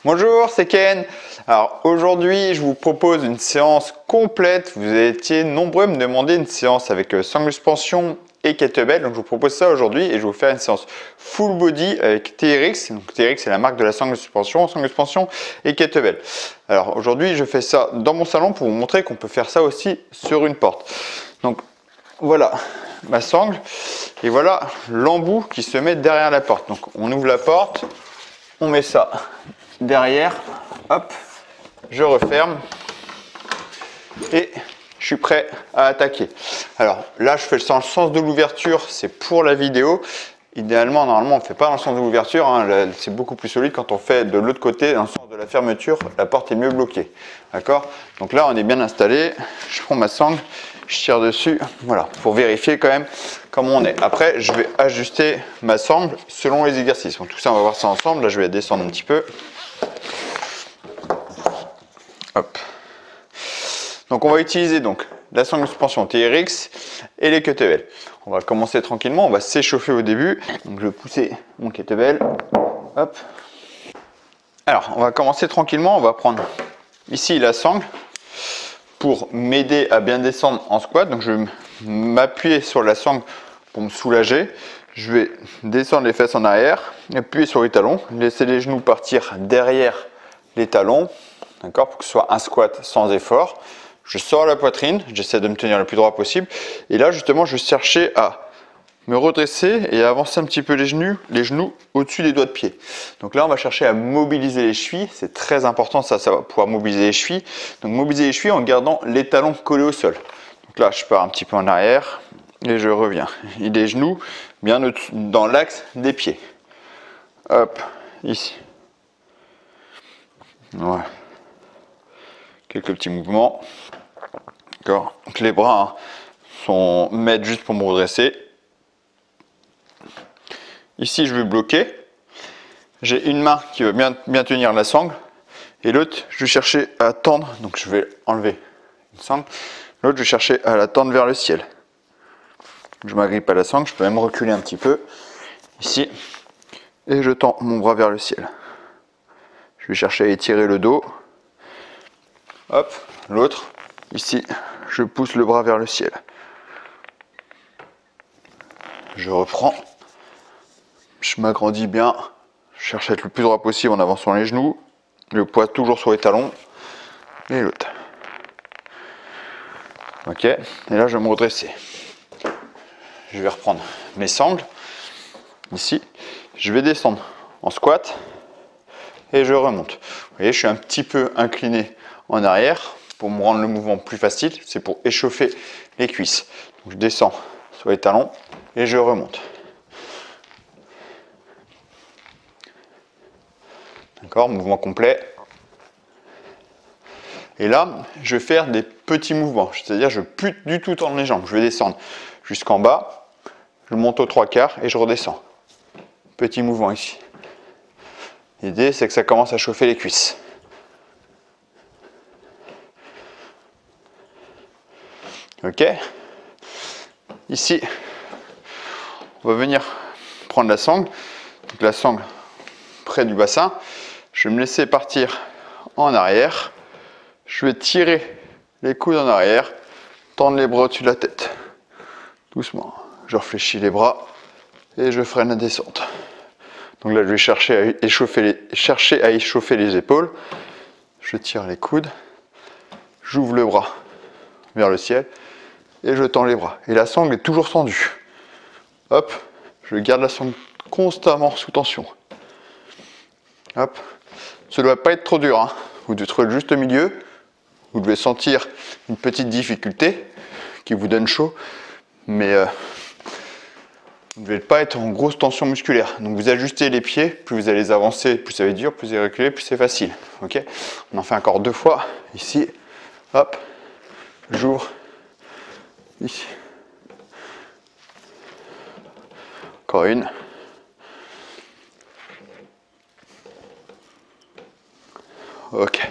Bonjour, c'est Ken. Alors aujourd'hui, je vous propose une séance complète. Vous étiez nombreux à me demander une séance avec sangle suspension et kettlebell. Donc je vous propose ça aujourd'hui et je vais vous faire une séance full body avec TRX. Donc TRX c'est la marque de la sangle suspension et kettlebell. Alors aujourd'hui, je fais ça dans mon salon pour vous montrer qu'on peut faire ça aussi sur une porte. Donc voilà ma sangle et voilà l'embout qui se met derrière la porte. Donc on ouvre la porte, on met ça derrière, hop, je referme et je suis prêt à attaquer. Alors là, je fais le sens de l'ouverture, c'est pour la vidéo. Idéalement, normalement, on ne fait pas dans le sens de l'ouverture, hein. C'est beaucoup plus solide quand on fait de l'autre côté, dans le sens de la fermeture, la porte est mieux bloquée. D'accord? Donc là, on est bien installé, je prends ma sangle, je tire dessus, voilà, pour vérifier quand même comment on est. Après, je vais ajuster ma sangle selon les exercices. Donc tout ça, on va voir ça ensemble. Là, je vais descendre un petit peu. Hop. Donc on va utiliser donc la sangle suspension TRX et les kettlebells. On va commencer tranquillement, on va s'échauffer au début. Donc je vais pousser mon kettlebell. Hop. Alors on va commencer tranquillement, on va prendre ici la sangle pour m'aider à bien descendre en squat. Donc je vais m'appuyer sur la sangle pour me soulager. Je vais descendre les fesses en arrière, appuyer sur les talons, laisser les genoux partir derrière les talons. D'accord, pour que ce soit un squat sans effort. Je sors la poitrine, j'essaie de me tenir le plus droit possible. Et là, justement, je vais chercher à me redresser et à avancer un petit peu les genoux au-dessus des doigts de pied. Donc là, on va chercher à mobiliser les chevilles. C'est très important, ça va pouvoir mobiliser les chevilles. Donc mobiliser les chevilles en gardant les talons collés au sol. Donc là, je pars un petit peu en arrière et je reviens. Et les genoux bien dans l'axe des pieds. Hop, ici. Voilà. Quelques petits mouvements. D'accord. Donc les bras sont mettre juste pour me redresser. Ici, je vais bloquer. J'ai une main qui va bien tenir la sangle et l'autre, je vais chercher à tendre. Donc je vais enlever une sangle. L'autre, je vais chercher à la tendre vers le ciel. Je m'agrippe à la sangle. Je peux même reculer un petit peu ici et je tends mon bras vers le ciel. Je vais chercher à étirer le dos. Hop, l'autre, ici, je pousse le bras vers le ciel. Je reprends, je m'agrandis bien, je cherche à être le plus droit possible en avançant les genoux, le poids toujours sur les talons, et l'autre. Ok, et là je vais me redresser. Je vais reprendre mes sangles, ici, je vais descendre en squat, et je remonte. Vous voyez, je suis un petit peu incliné en arrière pour me rendre le mouvement plus facile, c'est pour échauffer les cuisses. Donc je descends sur les talons et je remonte. D'accord, mouvement complet. Et là, je vais faire des petits mouvements, c'est-à-dire je ne vais plus du tout tendre les jambes. Je vais descendre jusqu'en bas, je monte aux 3/4 et je redescends. Petit mouvement ici. L'idée, c'est que ça commence à chauffer les cuisses. Ok. Ici, on va venir prendre la sangle. Donc la sangle près du bassin. Je vais me laisser partir en arrière. Je vais tirer les coudes en arrière, tendre les bras au-dessus de la tête. Doucement. Je réfléchis les bras et je freine la descente. Donc là, je vais chercher à échauffer les épaules. Je tire les coudes. J'ouvre le bras vers le ciel et je tends les bras. Et la sangle est toujours tendue. Hop, je garde la sangle constamment sous tension. Hop, ça ne doit pas être trop dur, hein. Vous devez trouver le juste milieu. Vous devez sentir une petite difficulté qui vous donne chaud, mais vous ne devez pas être en grosse tension musculaire. Donc vous ajustez les pieds, plus vous allez avancer, plus ça va être dur, plus vous allez reculer, plus c'est facile. Ok, on en fait encore 2 fois. Ici, hop, j'ouvre. Ici. Encore une. Ok.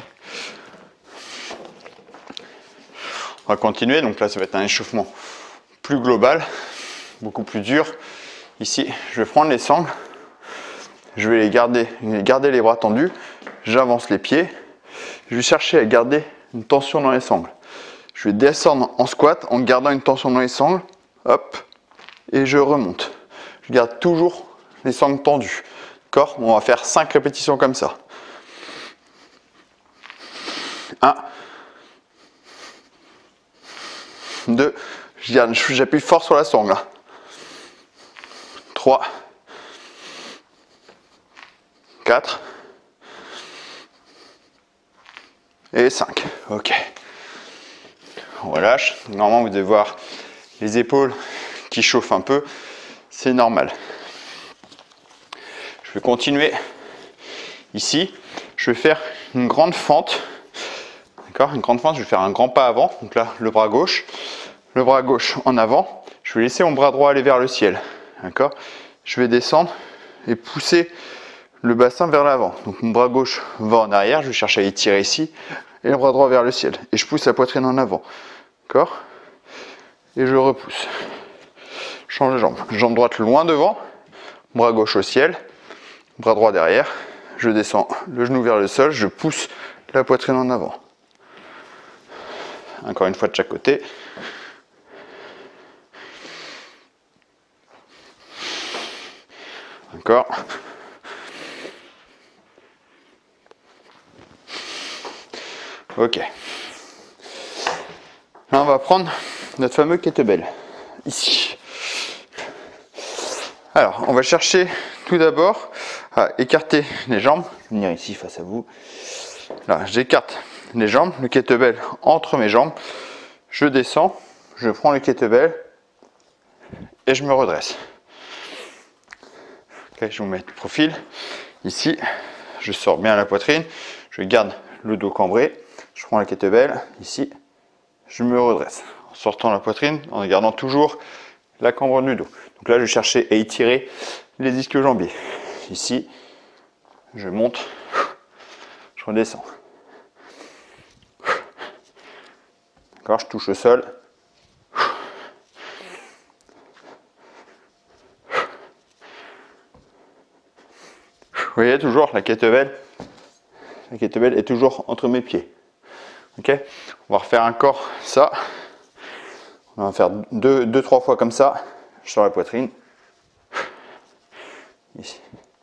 On va continuer. Donc là, ça va être un échauffement plus global, beaucoup plus dur. Ici, je vais prendre les sangles. je vais garder les bras tendus, j'avance les pieds, je vais chercher à garder une tension dans les sangles. Je vais descendre en squat en gardant une tension dans les sangles, hop, et je remonte. Je garde toujours les sangles tendues. D'accord ? On va faire 5 répétitions comme ça. 1, 2, j'appuie fort sur la sangle. 3, 4 et 5. Ok. On relâche. Normalement, vous devez voir les épaules qui chauffent un peu. C'est normal. Je vais continuer. Ici, je vais faire une grande fente. D'accord ? Une grande fente, je vais faire un grand pas avant. Donc là, le bras gauche en avant. Je vais laisser mon bras droit aller vers le ciel. D'accord ? Je vais descendre et pousser le bassin vers l'avant. Donc mon bras gauche va en arrière, je vais chercher à étirer ici, et le bras droit vers le ciel. Et je pousse la poitrine en avant. D'accord ? Et je repousse. Je change de jambe. Jambe droite loin devant, bras gauche au ciel, bras droit derrière. Je descends le genou vers le sol, je pousse la poitrine en avant. Encore une fois de chaque côté. Encore. Ok. Là, on va prendre notre fameux kettlebell. Ici. Alors, on va chercher tout d'abord à écarter les jambes. Je vais venir ici face à vous. Là, j'écarte les jambes, le kettlebell entre mes jambes. Je descends, je prends le kettlebell et je me redresse. Okay, je vais vous mettre le profil. Ici, je sors bien la poitrine. Je garde le dos cambré. Je prends le kettlebell. Ici, je me redresse. En sortant la poitrine, en gardant toujours la cambre du dos. Donc là, je vais chercher à étirer les ischio-jambiers. Ici, je monte, je redescends. D'accord, je touche au sol. Vous voyez toujours la kettlebell est toujours entre mes pieds. Ok, on va refaire encore ça. On va faire 2-3 fois comme ça. Je sors la poitrine. Ici.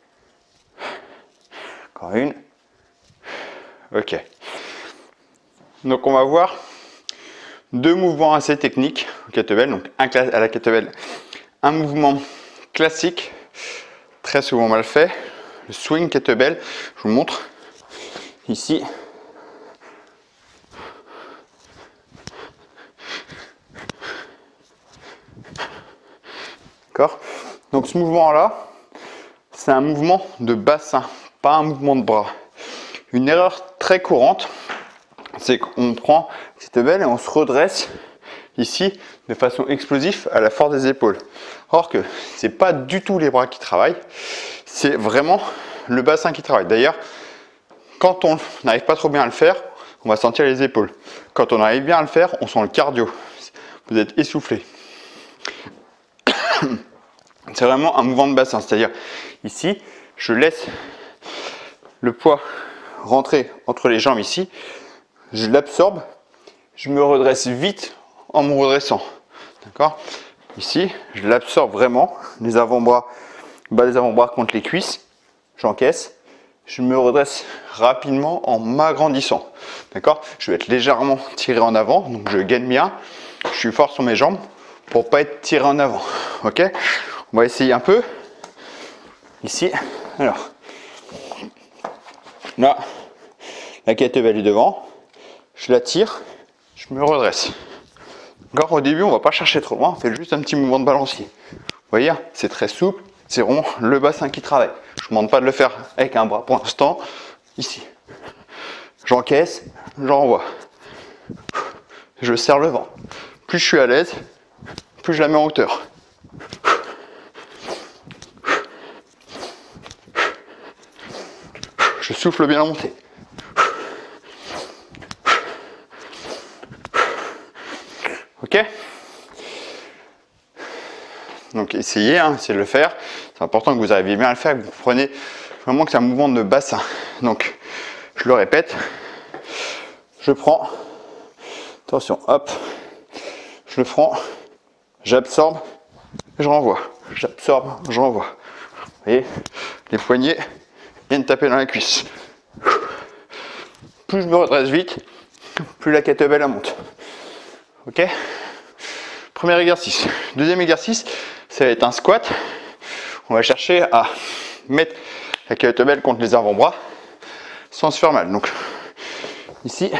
Encore une. Ok. Donc on va voir 2 mouvements assez techniques au kettlebell. Donc à la kettlebell, un mouvement classique, très souvent mal fait. Le swing kettlebell, je vous montre ici. D'accord ? Donc ce mouvement-là, c'est un mouvement de bassin, pas un mouvement de bras. Une erreur très courante, c'est qu'on prend le kettlebell et on se redresse ici de façon explosive à la force des épaules. Or que c'est pas du tout les bras qui travaillent, c'est vraiment le bassin qui travaille. D'ailleurs, quand on n'arrive pas trop bien à le faire, on va sentir les épaules. Quand on arrive bien à le faire, on sent le cardio. Vous êtes essoufflé. C'est vraiment un mouvement de bassin, c'est-à-dire ici, je laisse le poids rentrer entre les jambes ici, je l'absorbe, je me redresse vite en me redressant. D'accord ? Ici, je l'absorbe vraiment, les avant-bras, bas des avant-bras contre les cuisses, j'encaisse, je me redresse rapidement en m'agrandissant. D'accord ? Je vais être légèrement tiré en avant, donc je gaine bien, je suis fort sur mes jambes pour pas être tiré en avant. Ok ? On va essayer un peu. Ici, alors, là, la kettlebell est devant, je la tire, je me redresse. D'accord ? Au début, on va pas chercher trop loin, on fait juste un petit mouvement de balancier. Vous voyez, c'est très souple, c'est vraiment le bassin qui travaille. Je ne vous demande pas de le faire avec un bras pour l'instant. Ici, j'encaisse, j'envoie. Je serre le vent. Plus je suis à l'aise, plus je la mets en hauteur. Je souffle bien la montée. Ok ? Donc essayez, hein, essayez de le faire. C'est important que vous arriviez bien à le faire, que vous comprenez vraiment que c'est un mouvement de bassin. Donc je le répète, je prends, attention, hop, je le prends, j'absorbe, je renvoie. J'absorbe, je renvoie. Vous voyez, les poignets viennent taper dans la cuisse. Plus je me redresse vite, plus la kettlebell monte. Ok? Premier exercice. Deuxième exercice, ça va être un squat. On va chercher à mettre la kettlebell contre les avant-bras sans se faire mal. Donc ici,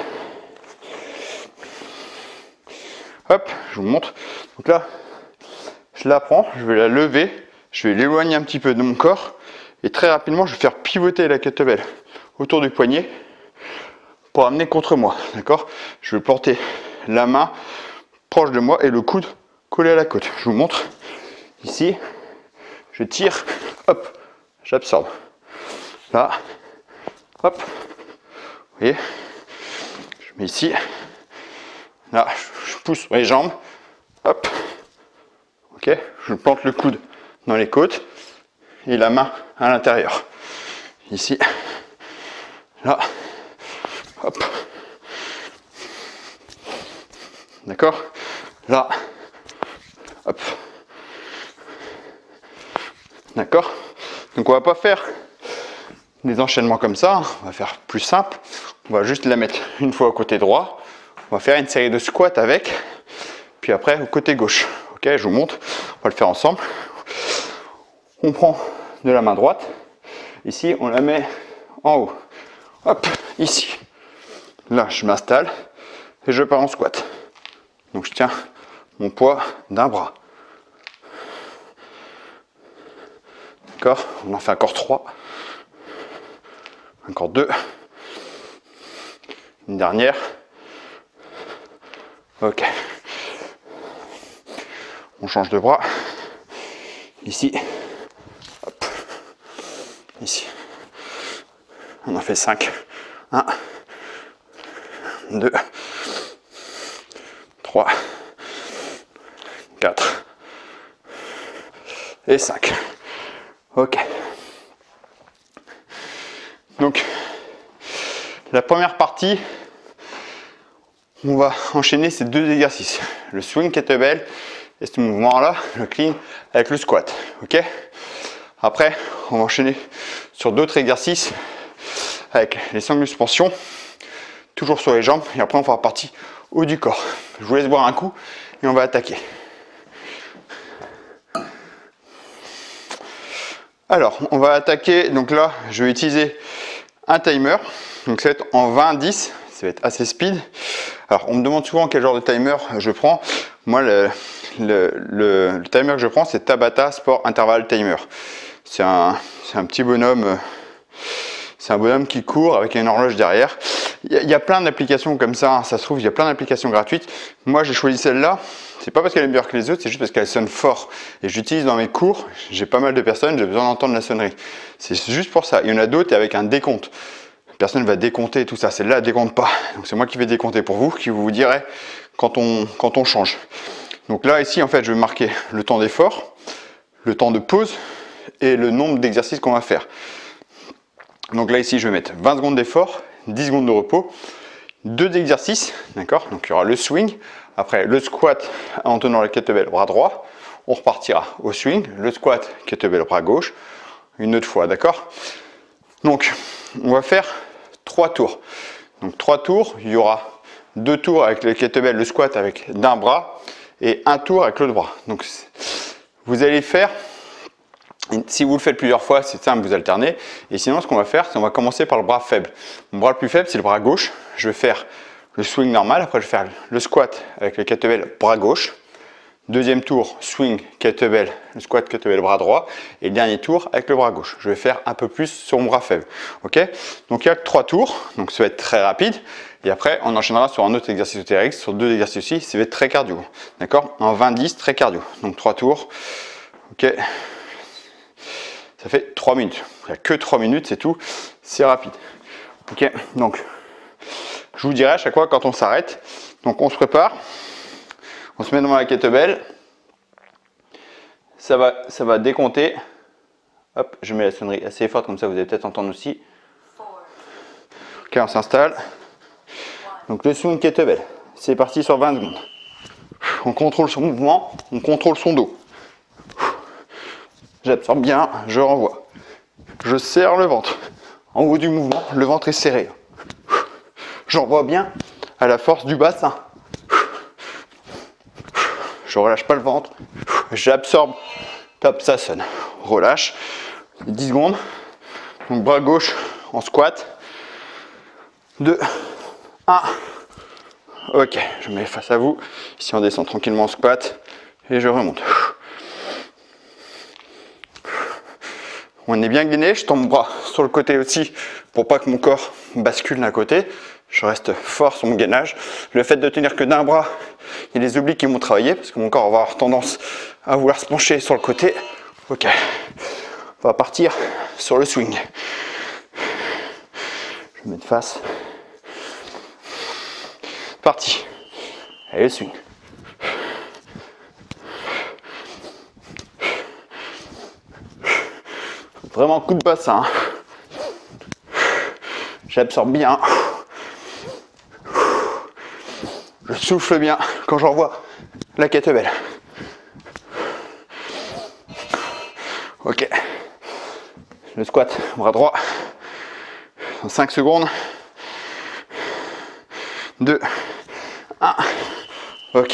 hop, je vous montre. Donc là, je la prends, je vais la lever, je vais l'éloigner un petit peu de mon corps et très rapidement, je vais faire pivoter la kettlebell autour du poignet pour amener contre moi. D'accord? Je vais porter la main proche de moi et le coude collé à la côte. Je vous montre. Ici, je tire, hop, j'absorbe. Là, hop, vous voyez, je mets ici. Là, je pousse les jambes, hop, ok, je plante le coude dans les côtes et la main à l'intérieur. Ici, là, hop, d'accord, là, hop, d'accord. Donc on va pas faire des enchaînements comme ça, on va faire plus simple. On va juste la mettre une fois au côté droit. On va faire une série de squats avec, puis après au côté gauche. Ok, je vous montre, on va le faire ensemble. On prend de la main droite, ici on la met en haut. Hop, ici. Là, je m'installe et je pars en squat. Donc je tiens mon poids d'un bras. D'accord, on en fait encore 3. Encore 2. Une dernière. Ok. On change de bras. Ici. Hop. Ici. On en fait 5. 1, 2, 3, 4 et 5. Ok. Donc, la première partie, on va enchaîner ces 2 exercices. Le swing kettlebell et ce mouvement-là, le clean avec le squat. Ok. Après, on va enchaîner sur d'autres exercices avec les sangles de suspension, toujours sur les jambes, et après on fera partie haut du corps. Je vous laisse boire un coup et on va attaquer. Alors, on va attaquer, donc là, je vais utiliser un timer, donc ça va être en 20-10, ça va être assez speed. Alors, on me demande souvent quel genre de timer je prends. Moi, le timer que je prends, c'est Tabata Sport Interval Timer. C'est un petit bonhomme, c'est un bonhomme qui court avec une horloge derrière. Il y a plein d'applications comme ça se trouve, il y a plein d'applications gratuites. Moi, j'ai choisi celle-là. C'est pas parce qu'elle est meilleure que les autres, c'est juste parce qu'elle sonne fort. Et j'utilise dans mes cours, j'ai pas mal de personnes, j'ai besoin d'entendre la sonnerie. C'est juste pour ça. Il y en a d'autres avec un décompte. Personne va décompter tout ça. Celle-là, elle décompte pas. Donc c'est moi qui vais décompter pour vous, qui vous dirai quand on change. Donc là, ici, en fait, je vais marquer le temps d'effort, le temps de pause et le nombre d'exercices qu'on va faire. Donc là, ici, je vais mettre 20 secondes d'effort, 10 secondes de repos, 2 exercices, d'accord? Donc il y aura le swing, après le squat en tenant la kettlebell bras droit, on repartira au swing, le squat kettlebell bras gauche, une autre fois, d'accord? Donc on va faire 3 tours. Donc 3 tours, il y aura 2 tours avec le kettlebell, le squat avec d'un bras et 1 tour avec l'autre bras. Donc vous allez faire, si vous le faites plusieurs fois, c'est simple, vous alternez. Et sinon, ce qu'on va faire, c'est qu'on va commencer par le bras faible. Mon bras le plus faible, c'est le bras gauche. Je vais faire le swing normal. Après, je vais faire le squat avec le kettlebell bras gauche. Deuxième tour, swing, kettlebell, le squat, kettlebell, bras droit. Et le dernier tour avec le bras gauche. Je vais faire un peu plus sur mon bras faible. Ok? Donc, il y a que 3 tours. Donc, ça va être très rapide. Et après, on enchaînera sur un autre exercice TRX, sur 2 exercices aussi. Ça va être très cardio. D'accord? En 20-10, très cardio. Donc, 3 tours. Ok? Ça fait 3 minutes. Il n'y a que 3 minutes, c'est tout. C'est rapide. Ok, donc je vous dirai à chaque fois quand on s'arrête. Donc on se prépare. On se met devant la kettlebell. ça va décompter. Hop, je mets la sonnerie assez forte, comme ça vous allez peut-être entendre aussi. Ok, on s'installe. Donc le swing kettlebell, c'est parti sur 20 secondes. On contrôle son mouvement, on contrôle son dos. J'absorbe bien, je renvoie. Je serre le ventre. En haut du mouvement, le ventre est serré. J'envoie bien à la force du bassin. Je relâche pas le ventre. J'absorbe. Top, ça sonne. Relâche. 10 secondes. Donc bras gauche en squat. 2, 1. Ok, je me mets face à vous. Ici, on descend tranquillement en squat. Et je remonte. On est bien gainé. Je tends mon bras sur le côté aussi pour pas que mon corps bascule d'un côté. Je reste fort sur mon gainage. Le fait de tenir que d'un bras, il y a les obliques qui vont travailler parce que mon corps va avoir tendance à vouloir se pencher sur le côté. Ok, on va partir sur le swing. Je me mets de face. Parti. Allez, le swing. Vraiment coup de bassin. J'absorbe bien. Je souffle bien quand j'envoie la kettlebell. Ok. Le squat, bras droit. Dans 5 secondes. 2, 1. Ok.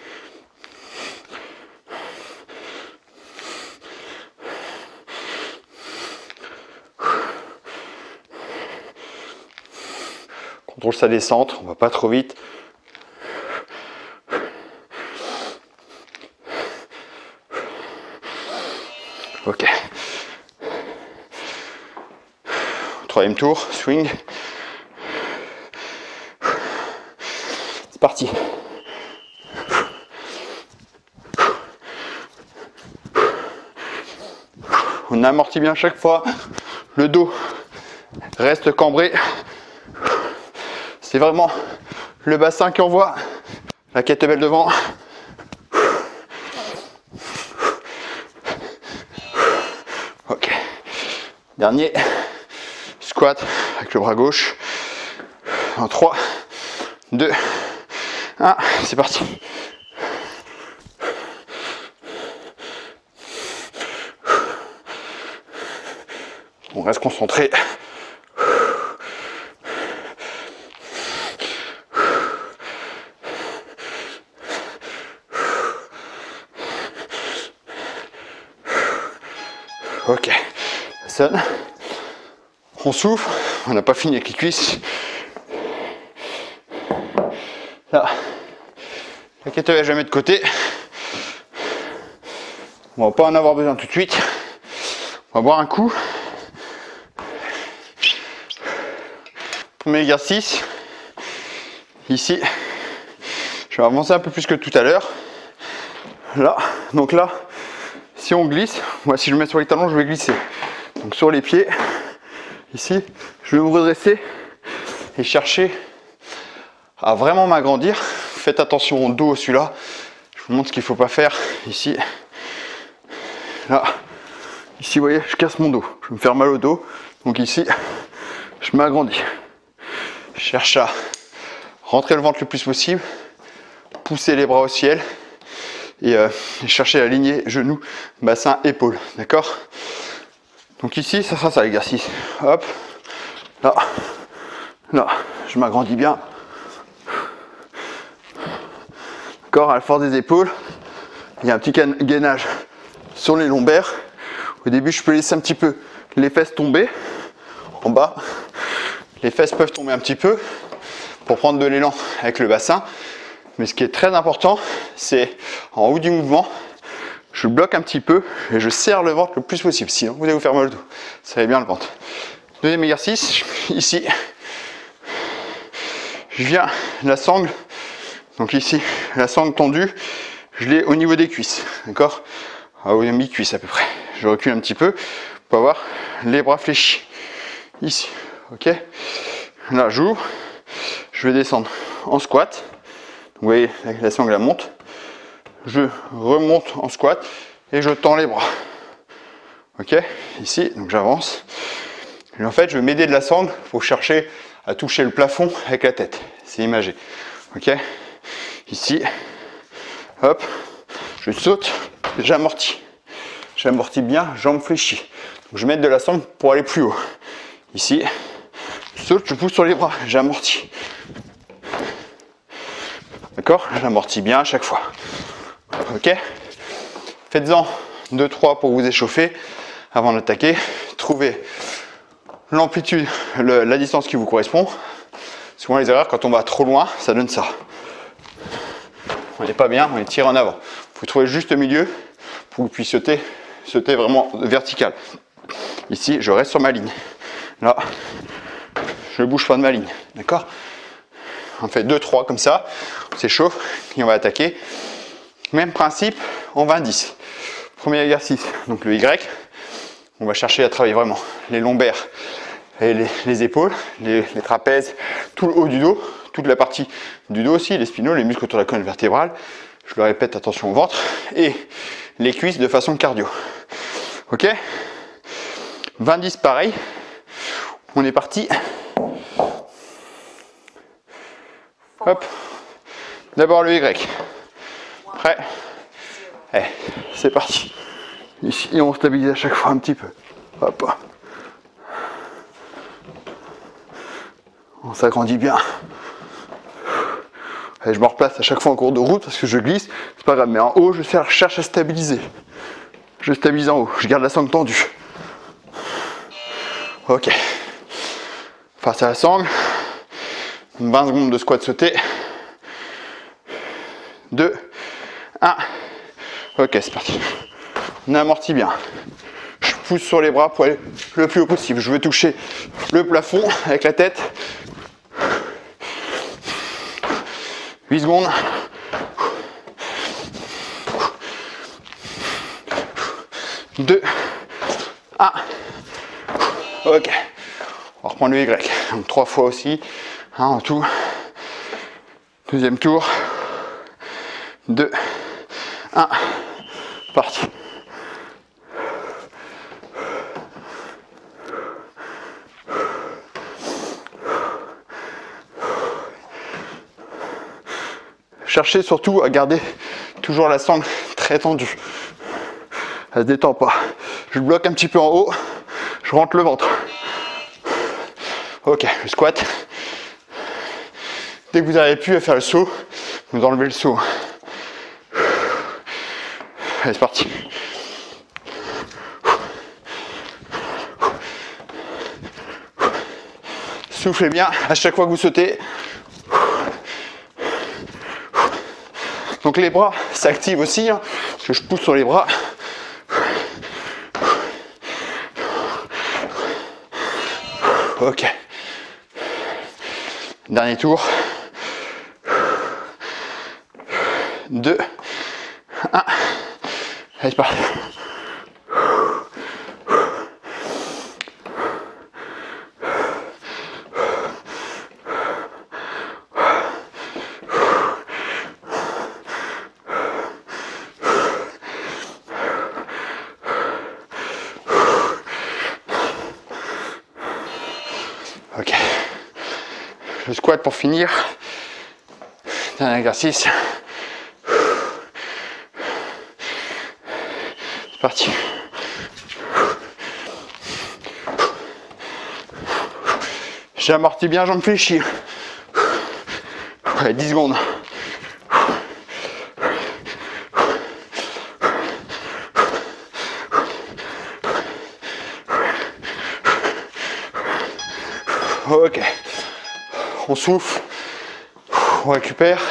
Contrôle sa descente, on va pas trop vite. Ok. Troisième tour, swing. C'est parti. On amortit bien chaque fois. Le dos reste cambré. C'est vraiment le bassin qui envoie. La kettlebell devant. Ok. Dernier. Squat avec le bras gauche. En 3, 2, 1. C'est parti. On reste concentré. Ok, ça sonne. On souffle, on n'a pas fini avec les cuisses. Là, la kettlebell, je la mets de côté. On va pas en avoir besoin tout de suite. On va boire un coup. Premier exercice. Ici, je vais avancer un peu plus que tout à l'heure. Là, donc là, si on glisse, moi si je me mets sur les talons, je vais glisser. Donc sur les pieds, ici, je vais me redresser et chercher à vraiment m'agrandir. Faites attention au dos celui-là. Je vous montre ce qu'il ne faut pas faire ici. Là, ici, vous voyez, je casse mon dos. Je vais me faire mal au dos. Donc ici, je m'agrandis. Je cherche à rentrer le ventre le plus possible, pousser les bras au ciel. Et chercher la lignée genou, bassin, épaule, d'accord? Donc ici, ça sera ça l'exercice. Hop, là, là, je m'agrandis bien. D'accord, à la force des épaules, il y a un petit gainage sur les lombaires. Au début, je peux laisser un petit peu les fesses tomber en bas. Les fesses peuvent tomber un petit peu pour prendre de l'élan avec le bassin. Mais ce qui est très important, c'est en haut du mouvement, je bloque un petit peu et je serre le ventre le plus possible. Sinon, vous allez vous faire mal au dos. Serrez bien le ventre. Deuxième exercice, ici, je viens la sangle. Donc ici, la sangle tendue, je l'ai au niveau des cuisses. D'accord? Au mi-cuisse à peu près. Je recule un petit peu pour avoir les bras fléchis. Ici, ok? Là, j'ouvre. Je vais descendre en squat. Vous voyez, la sangle monte. Je remonte en squat et je tends les bras. Ok, ici, donc j'avance. Et en fait, je vais m'aider de la sangle pour chercher à toucher le plafond avec la tête. C'est imagé. Ok, ici, hop, je saute, j'amortis. J'amortis bien, jambes fléchies. Donc je mets de la sangle pour aller plus haut. Ici, je saute, je pousse sur les bras, j'amortis. D'accord? J'amortis bien à chaque fois. Ok? Faites-en 2-3 pour vous échauffer avant d'attaquer. Trouvez l'amplitude, la distance qui vous correspond. Souvent les erreurs, quand on va trop loin, ça donne ça. On n'est pas bien, on est tiré en avant. Vous trouvez juste le milieu pour que vous puissiez sauter vraiment vertical. Ici, je reste sur ma ligne. Là, je ne bouge pas de ma ligne. D'accord? On fait 2-3 comme ça, on s'échauffe et on va attaquer. Même principe en 20-10. Premier exercice, donc le Y. On va chercher à travailler vraiment les lombaires et les épaules, les trapèzes, tout le haut du dos, toute la partie du dos aussi, les spinaux, les muscles autour de la colonne vertébrale. Je le répète, attention au ventre. Et les cuisses de façon cardio. Ok? 20-10 pareil. On est parti. Hop. D'abord le Y. Prêt? Allez, c'est parti. Ici, on stabilise à chaque fois un petit peu. Hop. On s'agrandit bien. Allez, je me replace à chaque fois en cours de route parce que je glisse. C'est pas grave, mais en haut, je cherche à stabiliser. Je stabilise en haut. Je garde la sangle tendue. Ok. Face à la sangle. 20 secondes de squat sauté. 2, 1. Ok, c'est parti. On amortit bien. Je pousse sur les bras pour aller le plus haut possible. Je veux toucher le plafond avec la tête. 8 secondes. 2, 1. Ok. On va reprendre le Y. Donc 3 fois aussi. 1 en tout. Deuxième tour. 2, 1. Parti. Cherchez surtout à garder toujours la sangle très tendue. Elle ne se détend pas. Je bloque un petit peu en haut. Je rentre le ventre. Ok, le squat. Dès que vous n'arrivez plus à faire le saut, vous enlevez le saut. Allez, c'est parti. Soufflez bien à chaque fois que vous sautez. Donc les bras s'activent aussi, hein, parce que je pousse sur les bras. Ok. Dernier tour. 2, 1. Allez, c'est parti. Ok. Le squat pour finir. Dernier exercice. C'est parti. J'amortis bien, jambes fléchies. Ouais, 10 secondes. Ok. On souffle. On récupère.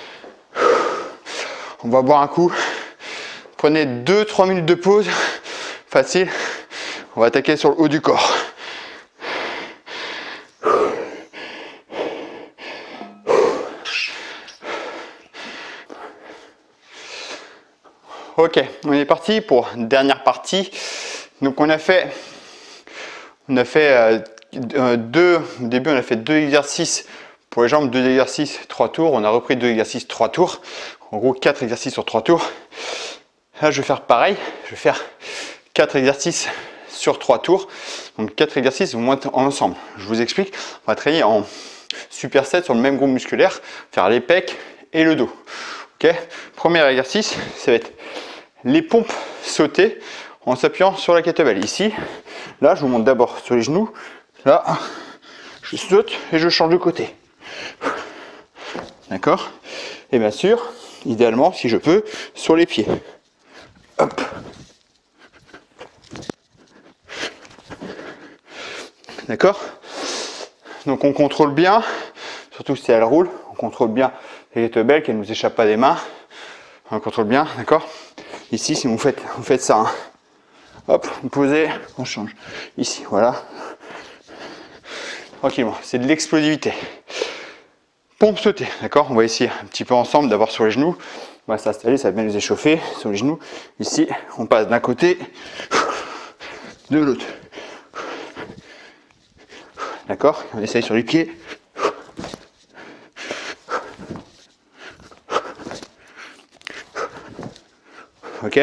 On va boire un coup. Prenez 2-3 minutes de pause. Facile. On va attaquer sur le haut du corps. Ok, on est parti pour une dernière partie. Donc on a fait deux, au début on a fait 2 exercices pour les jambes, 2 exercices, 3 tours. On a repris 2 exercices, 3 tours. En gros 4 exercices sur 3 tours. Là, je vais faire pareil. Je vais faire 4 exercices sur 3 tours. Donc 4 exercices au moins ensemble. Je vous explique. On va travailler en superset sur le même groupe musculaire, faire les pecs et le dos. Ok. Premier exercice, ça va être les pompes sautées en s'appuyant sur la kettlebell. Ici, là, je vous montre d'abord sur les genoux. Là, je saute et je change de côté. D'accord. Et bien sûr, idéalement, si je peux, sur les pieds. Hop. D'accord. Donc on contrôle bien, surtout si elle roule, on contrôle bien les kettlebells, qu'elle ne nous échappe pas des mains. On contrôle bien, d'accord. Ici, si vous faites ça, hein. Hop, vous posez, on change. Ici, voilà. Tranquillement, c'est de l'explosivité. Pompe sautée, d'accord. On va essayer un petit peu ensemble, d'abord sur les genoux. On va s'installer, ça va bien les échauffer sur les genoux. Ici, on passe d'un côté, de l'autre. D'accord. On essaye sur les pieds. Ok.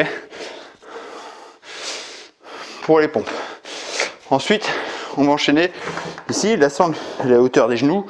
Pour les pompes. Ensuite, on va enchaîner. Ici, la sangle à la hauteur des genoux.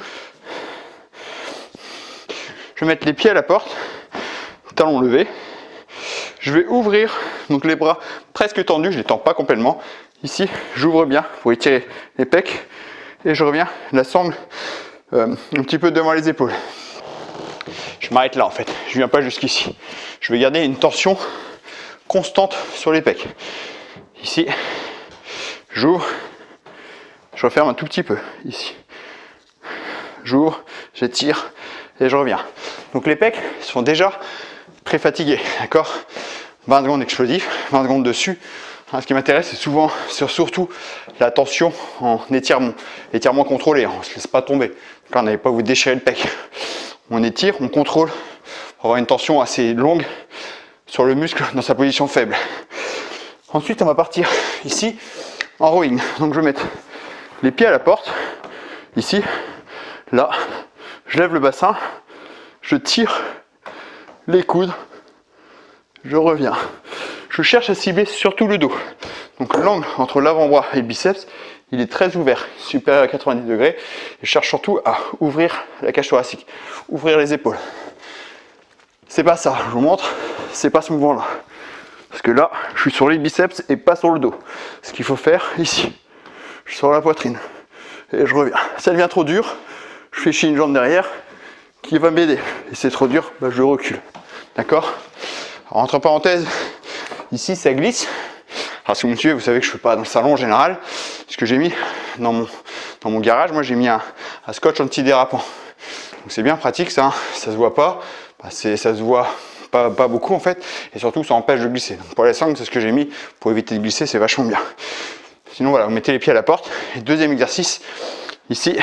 Je vais mettre les pieds à la porte, talons levés. Je vais ouvrir donc les bras presque tendus, je ne les tends pas complètement. Ici, j'ouvre bien pour étirer les pecs et je reviens la sangle un petit peu devant les épaules. Je m'arrête là en fait, je ne viens pas jusqu'ici. Je vais garder une tension constante sur les pecs. Ici, j'ouvre, je referme un tout petit peu. Ici, j'ouvre, j'étire et je reviens. Donc les pecs sont déjà pré-fatigués, d'accord. 20 secondes explosif, 20 secondes dessus. Ce qui m'intéresse, c'est souvent, surtout la tension en étirement contrôlé. On ne se laisse pas tomber. Là, on n'allait pas vous déchirer le pec. On étire, on contrôle pour avoir une tension assez longue sur le muscle dans sa position faible. Ensuite, on va partir ici en rowing. Donc, je vais mettre les pieds à la porte. Ici, là, je lève le bassin, je tire les coudes, je reviens. Je cherche à cibler surtout le dos. Donc l'angle entre l'avant-bras et le biceps, il est très ouvert, supérieur à 90 degrés. Et je cherche surtout à ouvrir la cage thoracique, ouvrir les épaules. C'est pas ça, je vous montre, c'est pas ce mouvement-là. Parce que là, je suis sur les biceps et pas sur le dos. Ce qu'il faut faire ici, je suis sur la poitrine et je reviens. Si ça devient trop dur, je fais chier une jambe derrière qui va m'aider. Et c'est trop dur, bah, je recule. D'accord? Entre parenthèses, ici ça glisse. Alors si vous me suivez, vous savez que je ne fais pas dans le salon en général. Ce que j'ai mis dans mon garage, moi j'ai mis un scotch antidérapant. Donc c'est bien pratique ça, hein. Ça se voit pas. Bah, ça se voit pas beaucoup en fait. Et surtout ça empêche de glisser. Donc pour les sangles, c'est ce que j'ai mis pour éviter de glisser, c'est vachement bien. Sinon voilà, vous mettez les pieds à la porte. Et deuxième exercice, ici,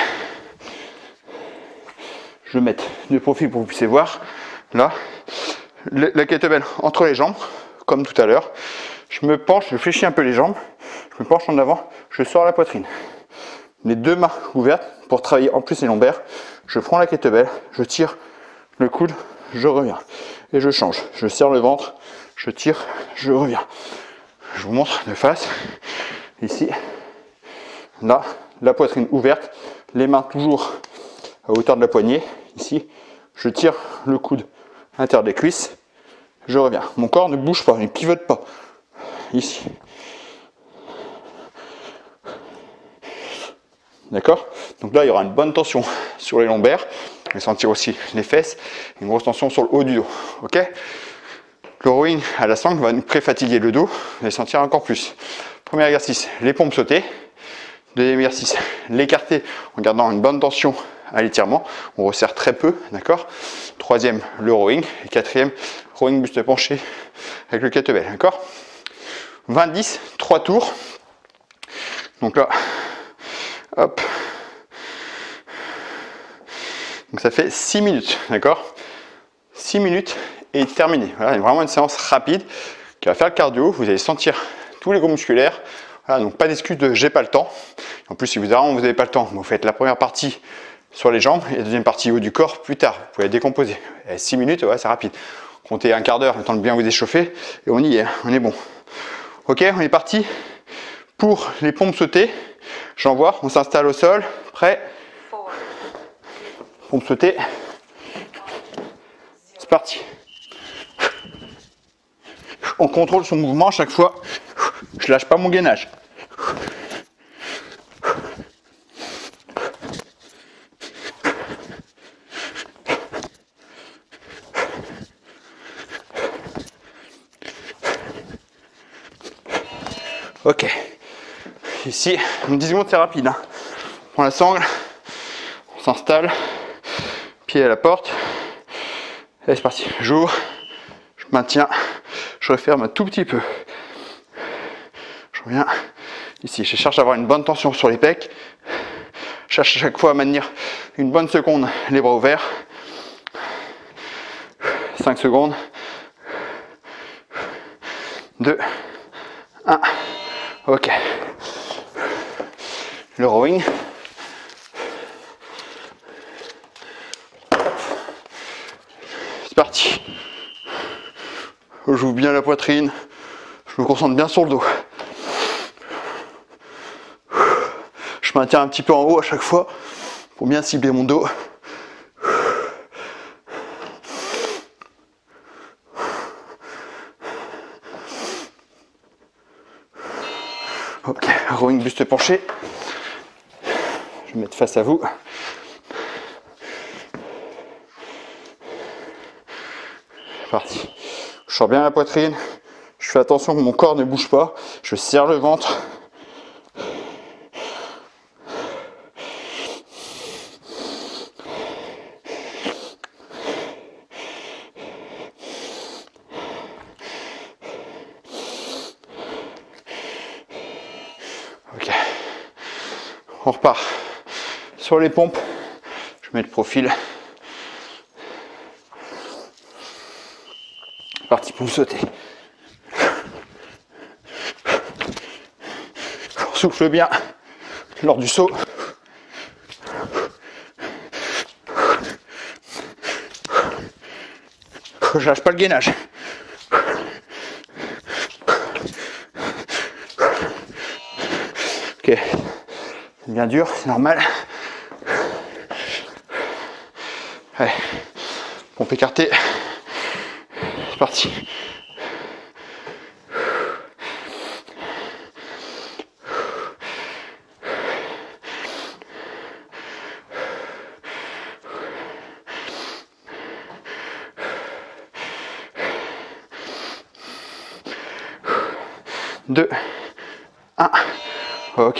je vais mettre de profil pour que vous puissiez voir. Là, la kettlebell entre les jambes, comme tout à l'heure. Je me penche, je fléchis un peu les jambes, je me penche en avant, je sors la poitrine. Les deux mains ouvertes pour travailler en plus les lombaires. Je prends la kettlebell, je tire le coude, je reviens. Et je change. Je serre le ventre, je tire, je reviens. Je vous montre de face. Ici, là, la poitrine ouverte, les mains toujours à hauteur de la poignée. Ici, je tire le coude à l'intérieur des cuisses, je reviens. Mon corps ne bouge pas, il ne pivote pas. Ici. D'accord? Donc là, il y aura une bonne tension sur les lombaires. Vous allez sentir aussi les fesses. Une grosse tension sur le haut du dos. Ok? Le rowing à la sangle va nous pré-fatiguer le dos. Vous allez sentir encore plus. Premier exercice, les pompes sautées. Deuxième exercice, l'écarter en gardant une bonne tension à l'étirement. On resserre très peu, d'accord? Troisième, le rowing. Et quatrième, rowing buste penché avec le kettlebell, d'accord? 20-10, 3 tours. Donc là, hop. Donc ça fait 6 minutes, d'accord? 6 minutes et terminé. Voilà, vraiment une séance rapide qui va faire le cardio. Vous allez sentir tous les groupes musculaires. Voilà, donc pas d'excuse de j'ai pas le temps. En plus, si vous n'avez pas le temps, vous faites la première partie sur les jambes et la deuxième partie haut du corps plus tard. Vous pouvez décomposer. Et 6 minutes, ouais, c'est rapide. Comptez un quart d'heure, le temps de bien vous échauffer. Et on y est, on est bon. Ok, on est parti pour les pompes sautées. J'envoie, on s'installe au sol. Prêt? Pompe sautée. C'est parti. On contrôle son mouvement à chaque fois. Je lâche pas mon gainage. Ok. Ici, 10 secondes, c'est rapide. Hein. On prend la sangle, on s'installe, pied à la porte. Allez, c'est parti. J'ouvre, je maintiens, je referme un tout petit peu. Je reviens ici. Je cherche à avoir une bonne tension sur les pecs. Je cherche à chaque fois à maintenir une bonne seconde les bras ouverts. 5 secondes. 2, 1. Ok. Le rowing. C'est parti. Je j'ouvre bien la poitrine. Je me concentre bien sur le dos. Je maintiens un petit peu en haut à chaque fois pour bien cibler mon dos. Ok, rowing buste penché. Je vais me mettre face à vous. C'est parti. Je sors bien la poitrine. Je fais attention que mon corps ne bouge pas. Je serre le ventre. Ok. On repart sur les pompes. Je mets le profil. Parti pour sauter. On souffle bien lors du saut. Je lâche pas le gainage. Ok, c'est bien dur, c'est normal. Allez, pompe écartée. C'est parti. Deux, un. Ok.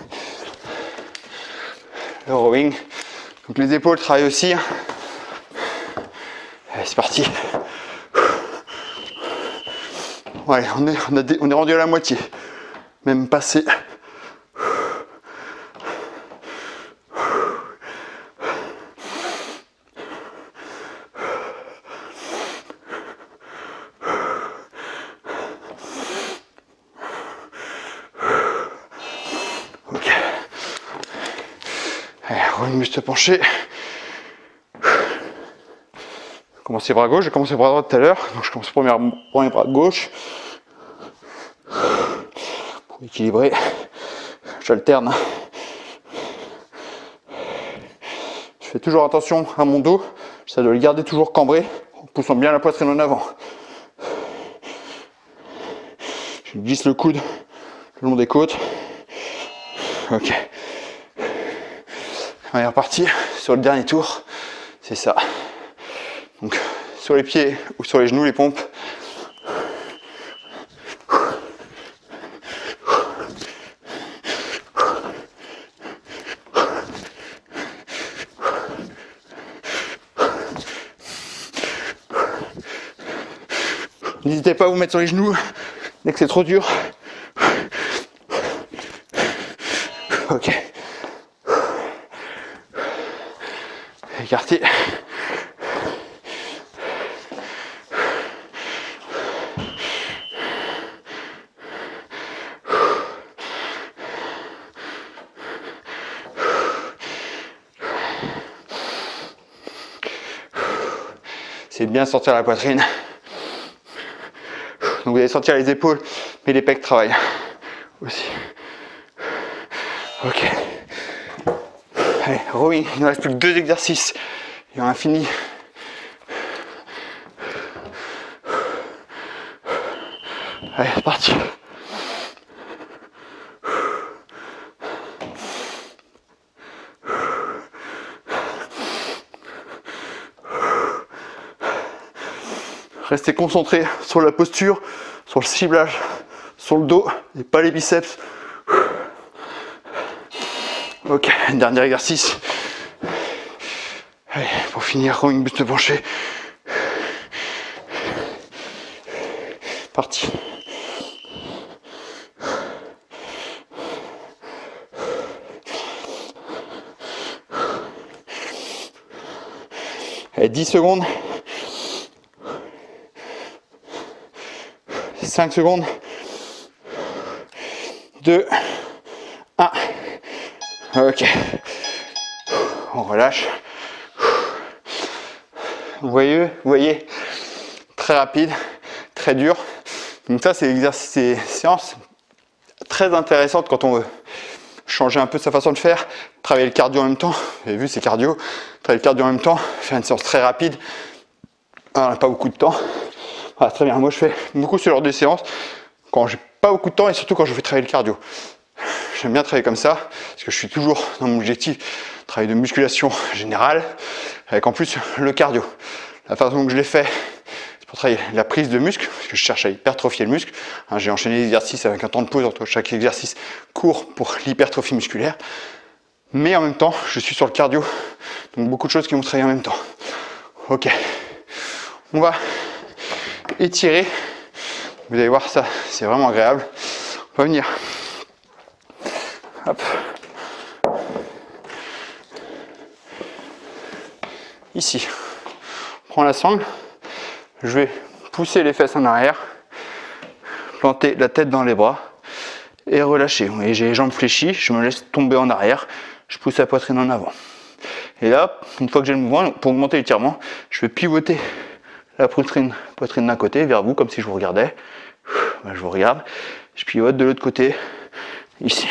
Le rowing. Donc les épaules travaillent aussi. Allez, c'est parti. Ouais, on est rendu à la moitié. Même passé. Ok. Allez, rowing buste penché. Commencer bras gauche, j'ai commencé bras droit tout à l'heure. Donc je commence premier bras gauche. Pour équilibrer, j'alterne. Je fais toujours attention à mon dos. J'essaie de le garder toujours cambré en poussant bien la poitrine en avant. Je glisse le coude le long des côtes. Ok. On est reparti sur le dernier tour. C'est ça. Donc sur les pieds ou sur les genoux, les pompes. N'hésitez pas à vous mettre sur les genoux dès que c'est trop dur. Ok. Écarté. C'est de bien sortir la poitrine. Donc vous allez sentir les épaules, mais les pecs travaillent aussi. Ok. Allez, rowing, il ne reste plus que 2 exercices. Et on a fini. Allez, c'est parti. Restez concentré sur la posture, sur le ciblage, sur le dos et pas les biceps. Ok, dernier exercice. Allez, pour finir, rowing buste penché. Parti. Allez, 10 secondes. 5 secondes. 2, 1. Ok. On relâche. Vous voyez, très rapide, très dur. Donc ça, c'est l'exercice, séance très intéressante quand on veut changer un peu de sa façon de faire, travailler le cardio en même temps. Vous avez vu, c'est cardio. Travailler le cardio en même temps, faire une séance très rapide. On n'a pas beaucoup de temps. Voilà, très bien. Moi, je fais beaucoup ce genre de séances quand j'ai pas beaucoup de temps et surtout quand je fais travailler le cardio. J'aime bien travailler comme ça parce que je suis toujours dans mon objectif, travail de musculation générale avec en plus le cardio. La façon que je l'ai fait, c'est pour travailler la prise de muscle parce que je cherche à hypertrophier le muscle. J'ai enchaîné les exercices avec un temps de pause entre chaque exercice court pour l'hypertrophie musculaire. Mais en même temps, je suis sur le cardio, donc beaucoup de choses qui vont travailler en même temps. Ok, on va étirer. Vous allez voir ça, c'est vraiment agréable. On va venir. Hop. Ici, on prend la sangle. Je vais pousser les fesses en arrière, planter la tête dans les bras et relâcher. Vous voyez, j'ai les jambes fléchies, je me laisse tomber en arrière, je pousse la poitrine en avant. Et là, une fois que j'ai le mouvement, pour augmenter l'étirement, je vais pivoter la poitrine d'un côté vers vous, comme si je vous regardais. Je vous regarde, je pivote de l'autre côté, ici.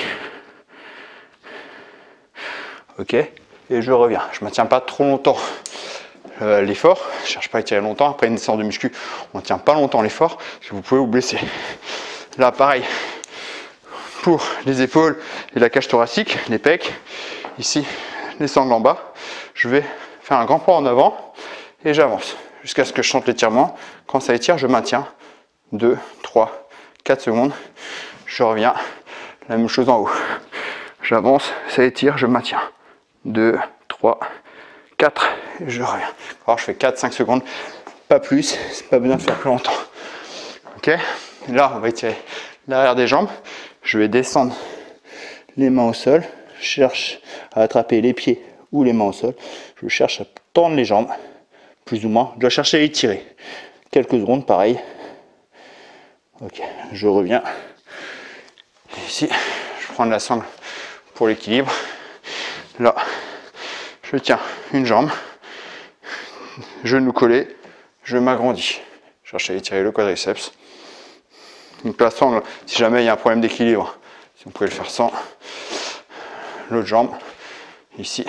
Ok, et je reviens. Je ne maintiens pas trop longtemps l'effort, je ne cherche pas à étirer longtemps. Après une séance de muscu, on ne tient pas longtemps l'effort, parce que vous pouvez vous blesser. Là, pareil, pour les épaules et la cage thoracique, les pecs, ici, les sangles en bas, je vais faire un grand pas en avant et j'avance jusqu'à ce que je sente l'étirement. Quand ça étire, je maintiens 2, 3, 4 secondes, je reviens, la même chose en haut. J'avance, ça étire, je maintiens. 2, 3, 4, et je reviens. Alors je fais 4-5 secondes, pas plus, c'est pas besoin de faire plus longtemps. Ok, là on va étirer l'arrière des jambes, je vais descendre les mains au sol, je cherche à attraper les pieds ou les mains au sol, je cherche à tendre les jambes, plus ou moins, je dois chercher à étirer. Quelques secondes, pareil. Ok, je reviens. Ici, je prends de la sangle pour l'équilibre. Là, je tiens une jambe, genou collé, je m'agrandis. Je cherche à étirer le quadriceps. Donc la sangle, si jamais il y a un problème d'équilibre, si vous pouvez le faire sans. L'autre jambe, ici.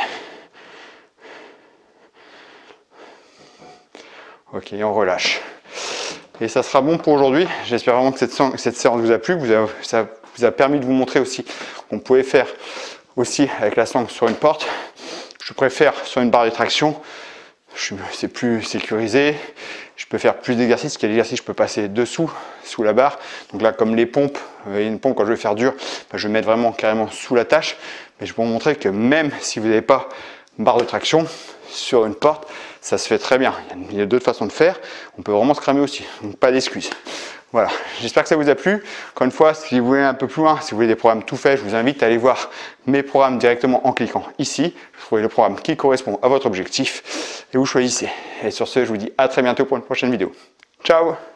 Ok, on relâche. Et ça sera bon pour aujourd'hui. J'espère vraiment que cette séance vous a plu. Ça vous a permis de vous montrer aussi qu'on pouvait faire aussi avec la sangle sur une porte. Je préfère sur une barre de traction. C'est plus sécurisé. Je peux faire plus d'exercices. Il y a des exercices, je peux passer dessous, sous la barre. Donc là, comme les pompes, une pompe quand je vais faire dur, je vais mettre vraiment carrément sous la tâche. Mais je peux vous montrer que même si vous n'avez pas une barre de traction sur une porte, ça se fait très bien. Il y a d'autres façons de faire. On peut vraiment se cramer aussi. Donc pas d'excuses. Voilà, j'espère que ça vous a plu. Encore une fois, si vous voulez un peu plus loin, si vous voulez des programmes tout faits, je vous invite à aller voir mes programmes directement en cliquant ici. Vous trouvez le programme qui correspond à votre objectif et vous choisissez. Et sur ce, je vous dis à très bientôt pour une prochaine vidéo. Ciao!